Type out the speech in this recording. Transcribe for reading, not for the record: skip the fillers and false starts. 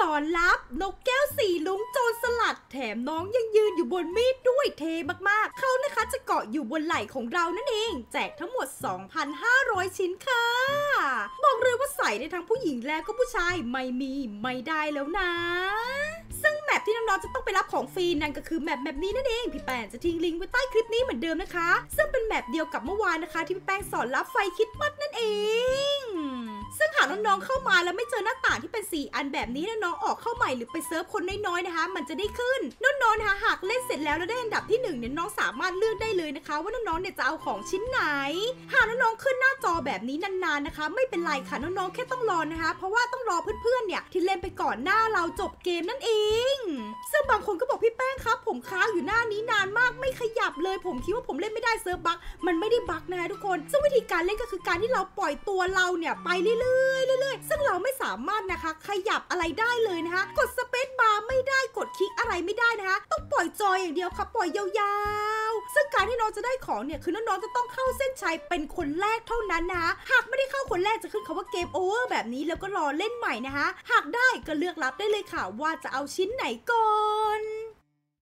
อนลับนกแก้วสีลุ้งโจรสลัดแถมน้องยังยืนอยู่บนมีดด้วยเทมากๆเขานะคะจะเกาะอยู่บนไหล่ของเรานั่นเองแจกทั้งหมด 2,500 ชิ้นค่ะบอกเลยว่าใส่ได้ทั้งผู้หญิงและก็ผู้ชายไม่ได้แล้วนะซึ่งแมปที่น้องๆจะต้องไปรับของฟรีนั่นก็คือแมปนี้นั่นเองพี่แป้งจะทิ้งลิงก์ไว้ใต้คลิปนี้เหมือนเดิมนะคะซึ่งเป็นแมปเดียวกับเมื่อวานนะคะที่พี่แป้งสอนรับไฟคิดมัดนั่นเองซึ่งหากน้องๆเข้ามาแล้วไม่เจอหน้าต่างที่เป็น4อันแบบนี้น้องๆออกเข้าใหม่หรือไปเซิร์ฟคนน้อยๆนะคะมันจะได้ขึ้นน้องๆนะคะหากเล่นเสร็จแล้วได้อันดับที่1เนี่ยน้องสามารถเลือกได้เลยนะคะว่าน้องๆเนี่ยจะเอาของชิ้นไหนหากน้องๆขึ้นหน้าจอแบบนี้นานๆนะคะไม่เป็นไรค่ะน้องๆแค่ต้องรอนะคะเพราะว่าต้องรอเพื่อนๆเนี่ยที่เล่นไปก่อนหน้าเราจบเกมนั่นเองซึ่งบางคนก็บอกพี่แป้งครับผมค้างอยู่หน้านี้นานมากไม่ขยับเลยผมคิดว่าผมเล่นไม่ได้เซิร์ฟบั๊กมันไม่ได้บั๊กนะคะทุกคนซึ่งวิธีการเล่นก็คือการที่เราปล่อยตัวเราเนี่ยไปเรื่อยๆซึ่งเราไม่สามารถนะคะขยับอะไรได้เลยนะคะกดสเปซบาร์ไม่ได้กดคลิกอะไรไม่ได้นะคะต้องปล่อยจอยอย่างเดียวค่ะปล่อยยาวๆซึ่งการที่น้องจะได้ของเนี่ยคือน้องๆจะต้องเข้าเส้นชัยเป็นคนแรกเท่านั้นนะคะหากไม่ได้เข้าคนแรกจะขึ้นคำว่าเกมโอเวอร์แบบนี้แล้วก็รอเล่นใหม่นะคะหากได้ก็เลือกรับได้เลยค่ะว่าจะเอาชิ้นไหนก่อน